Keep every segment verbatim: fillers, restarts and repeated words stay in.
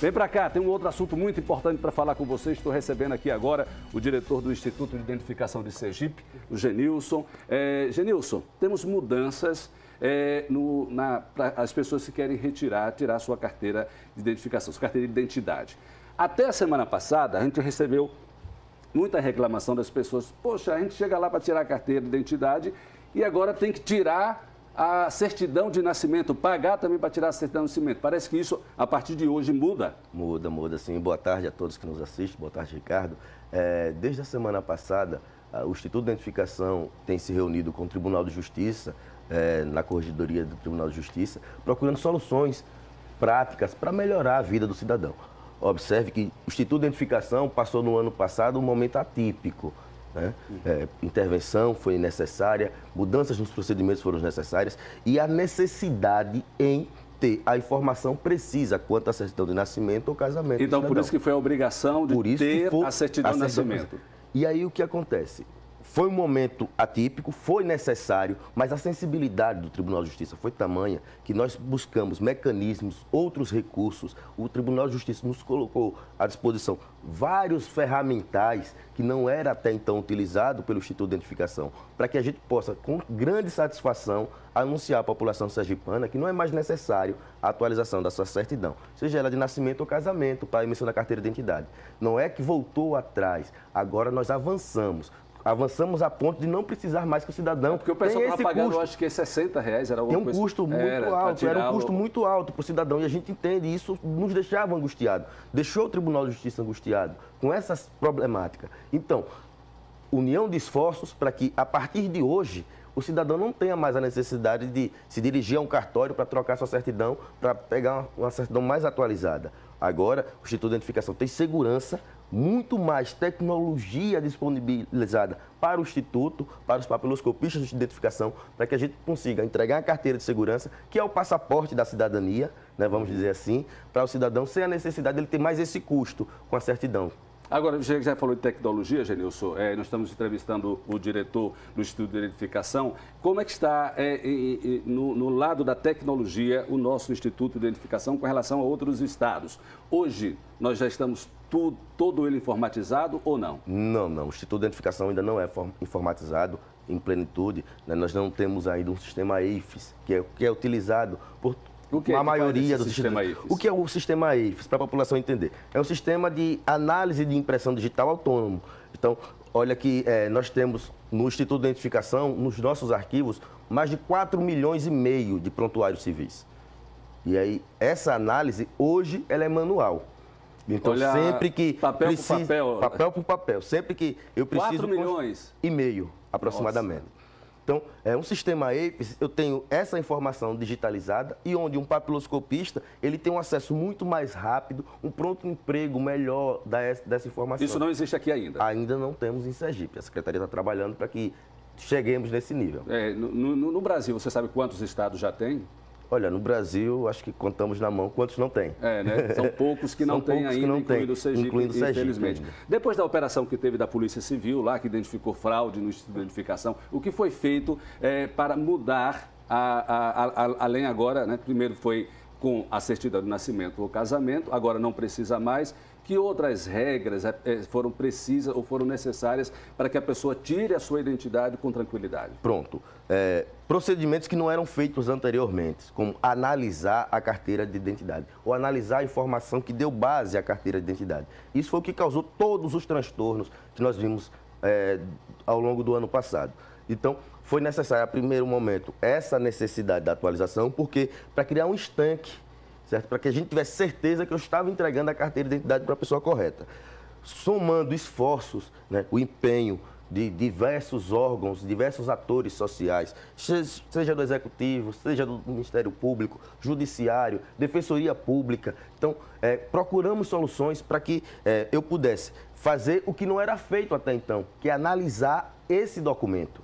Vem para cá, tem um outro assunto muito importante para falar com vocês. Estou recebendo aqui agora o diretor do Instituto de Identificação de Sergipe, o Genilson. É, Genilson, temos mudanças é, no, na, para as pessoas que querem retirar, tirar sua carteira de identificação, sua carteira de identidade. Até a semana passada, a gente recebeu muita reclamação das pessoas. Poxa, a gente chega lá para tirar a carteira de identidade e agora tem que tirar a certidão de nascimento, pagar também para tirar a certidão de nascimento. Parece que isso, a partir de hoje, muda. Muda, muda, sim. Boa tarde a todos que nos assistem. Boa tarde, Ricardo. É, desde a semana passada, o Instituto de Identificação tem se reunido com o Tribunal de Justiça, é, na Corregedoria do Tribunal de Justiça, procurando soluções práticas para melhorar a vida do cidadão. Observe que o Instituto de Identificação passou no ano passado um momento atípico. Né? É, intervenção foi necessária, mudanças nos procedimentos foram necessárias e a necessidade em ter a informação precisa quanto à certidão de nascimento ou casamento. Então, por isso que foi a obrigação de ter a certidão de nascimento. E aí o que acontece? Foi um momento atípico, foi necessário, mas a sensibilidade do Tribunal de Justiça foi tamanha que nós buscamos mecanismos, outros recursos. O Tribunal de Justiça nos colocou à disposição vários ferramentais que não era até então utilizado pelo Instituto de Identificação, para que a gente possa, com grande satisfação, anunciar à população sergipana que não é mais necessário a atualização da sua certidão, seja ela de nascimento ou casamento, para a emissão da carteira de identidade. Não é que voltou atrás, agora nós avançamos. Avançamos a ponto de não precisar mais que o cidadão... É porque o pessoal estava pagando, custo. Eu acho que sessenta reais era alguma coisa... Tem um custo muito era, alto, era um custo muito alto para o cidadão e a gente entende, e isso nos deixava angustiado. Deixou o Tribunal de Justiça angustiado com essa problemática. Então, união de esforços para que, a partir de hoje, o cidadão não tenha mais a necessidade de se dirigir a um cartório para trocar sua certidão, para pegar uma certidão mais atualizada. Agora, o Instituto de Identificação tem segurança, muito mais tecnologia disponibilizada para o Instituto, para os papiloscopistas de identificação, para que a gente consiga entregar a carteira de segurança, que é o passaporte da cidadania, né, vamos dizer assim, para o cidadão, sem a necessidade de ele ter mais esse custo com a certidão. Agora, você já falou de tecnologia, Genilson, é, nós estamos entrevistando o diretor do Instituto de Identificação. Como é que está é, é, é, no, no lado da tecnologia o nosso Instituto de Identificação com relação a outros estados? Hoje, nós já estamos tudo, todo ele informatizado ou não? Não, não. O Instituto de Identificação ainda não é informatizado em plenitude. Né? Nós não temos ainda um sistema E I F S, que é, que é utilizado por... O que é a maioria do sistema E I F S? O que é o sistema E I F S, para a população entender? É um sistema de análise de impressão digital autônomo. Então, olha que é, nós temos no Instituto de Identificação, nos nossos arquivos, mais de quatro milhões e meio de prontuários civis. E aí, essa análise, hoje, ela é manual. Então, olha, sempre que... Papel precisa, por papel. Papel por papel. Sempre que eu preciso... quatro milhões e meio, aproximadamente. Nossa. Então, é um sistema E I F S, eu tenho essa informação digitalizada e onde um papiloscopista, ele tem um acesso muito mais rápido, um pronto emprego melhor dessa informação. Isso não existe aqui ainda? Ainda não temos em Sergipe. A Secretaria está trabalhando para que cheguemos nesse nível. É, no, no, no Brasil, você sabe quantos estados já tem? Olha, no Brasil, acho que contamos na mão quantos não tem. É, né? São poucos que não têm ainda, não incluindo o Sergipe, incluindo Sergipe, infelizmente. Ainda. Depois da operação que teve da Polícia Civil, lá que identificou fraude no Instituto de Identificação, o que foi feito é, para mudar, a, a, a, a, além agora, né? Primeiro foi com a certidão de nascimento ou casamento, agora não precisa mais. Que outras regras foram precisas ou foram necessárias para que a pessoa tire a sua identidade com tranquilidade? Pronto. É, procedimentos que não eram feitos anteriormente, como analisar a carteira de identidade ou analisar a informação que deu base à carteira de identidade. Isso foi o que causou todos os transtornos que nós vimos é, ao longo do ano passado. Então, foi necessário, a primeiro momento, essa necessidade da atualização, porque para criar um estanque, certo? Para que a gente tivesse certeza que eu estava entregando a carteira de identidade para a pessoa correta. Somando esforços, né, o empenho de diversos órgãos, diversos atores sociais, seja do Executivo, seja do Ministério Público, Judiciário, Defensoria Pública. Então, é, procuramos soluções para que é, eu pudesse fazer o que não era feito até então, que é analisar esse documento.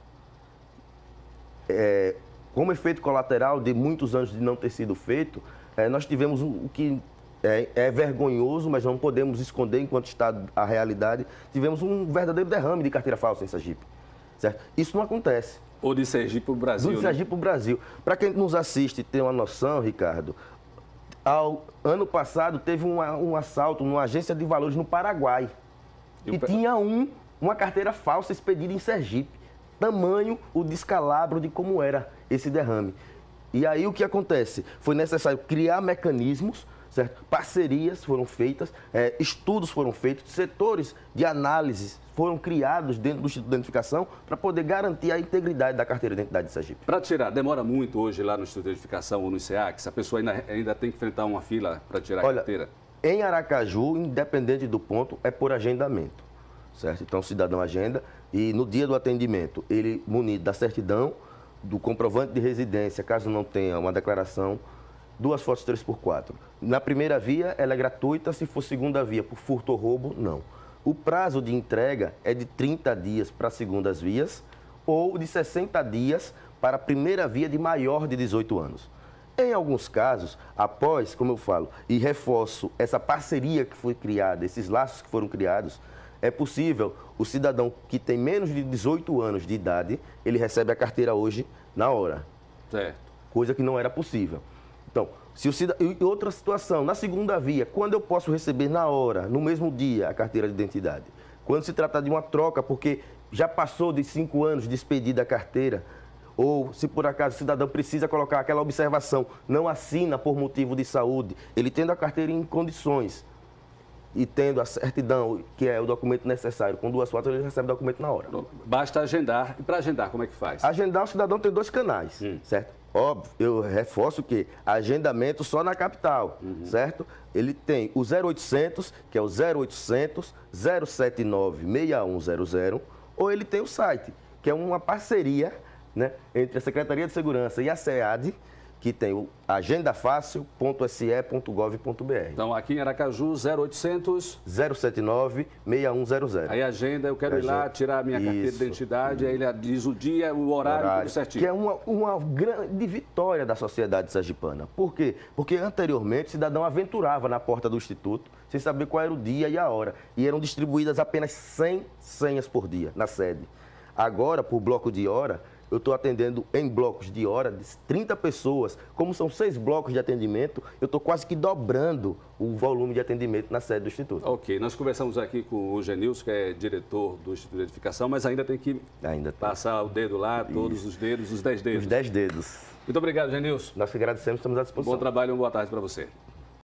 É, como efeito colateral de muitos anos de não ter sido feito, É, nós tivemos o que é, é vergonhoso, mas não podemos esconder enquanto está a realidade, tivemos um verdadeiro derrame de carteira falsa em Sergipe, certo? Isso não acontece. Ou de Sergipe para o Brasil, De Sergipe para o Brasil. Para quem nos assiste ter uma noção, Ricardo, ao, ano passado teve um, um assalto numa agência de valores no Paraguai. E, e tinha um, uma carteira falsa expedida em Sergipe. Tamanho o descalabro de como era esse derrame. E aí o que acontece? Foi necessário criar mecanismos, certo? Parcerias foram feitas, é, estudos foram feitos, setores de análise foram criados dentro do Instituto de Identificação para poder garantir a integridade da carteira de identidade de Sergipe. Para tirar, demora muito hoje lá no Instituto de Identificação ou no I C A, que se a pessoa ainda, ainda tem que enfrentar uma fila para tirar Olha, a carteira? Em Aracaju, independente do ponto, é por agendamento, certo? Então o cidadão agenda e no dia do atendimento ele munido da certidão, do comprovante de residência, caso não tenha uma declaração, duas fotos três por quatro. Na primeira via, ela é gratuita, se for segunda via, por furto ou roubo, não. O prazo de entrega é de trinta dias para segundas vias ou de sessenta dias para a primeira via de maior de dezoito anos. Em alguns casos, após, como eu falo, e reforço essa parceria que foi criada, esses laços que foram criados, é possível o cidadão que tem menos de dezoito anos de idade, ele recebe a carteira hoje na hora. Certo. Coisa que não era possível. Então, se o cidadão... E outra situação, na segunda via, quando eu posso receber na hora, no mesmo dia, a carteira de identidade? Quando se trata de uma troca, porque já passou de cinco anos de expedida a carteira, ou se por acaso o cidadão precisa colocar aquela observação, não assina por motivo de saúde, ele tendo a carteira em condições e tendo a certidão, que é o documento necessário, com duas fotos, ele recebe o documento na hora. Basta agendar. E para agendar, como é que faz? Agendar, o cidadão tem dois canais, hum. certo? Óbvio, eu reforço que agendamento só na capital, uhum. certo? Ele tem o zero oitocentos, que é o zero oitocentos, zero setenta e nove, sessenta e um zero zero, ou ele tem o site, que é uma parceria, né, entre a Secretaria de Segurança e a SEAD, que tem o agenda fácil ponto s e ponto gov ponto b r. Então, aqui em Aracaju, zero oitocentos... zero setenta e nove, sessenta e um zero zero. Aí agenda, eu quero agenda. ir lá, tirar a minha carteira Isso. de identidade, aí ele diz o dia, o horário, horário tudo certinho. Que é uma, uma grande vitória da sociedade sergipana. Por quê? Porque anteriormente o cidadão aventurava na porta do Instituto, sem saber qual era o dia e a hora. E eram distribuídas apenas cem senhas por dia na sede. Agora, por bloco de hora, eu estou atendendo em blocos de hora de trinta pessoas. Como são seis blocos de atendimento, eu estou quase que dobrando o volume de atendimento na sede do Instituto. Ok, nós conversamos aqui com o Genilson, que é diretor do Instituto de Identificação, mas ainda tem que ainda passar o dedo lá, todos Isso. os dedos, os dez dedos. Os dez dedos. Muito obrigado, Genilson. Nós que agradecemos, estamos à disposição. Bom trabalho e uma boa tarde para você.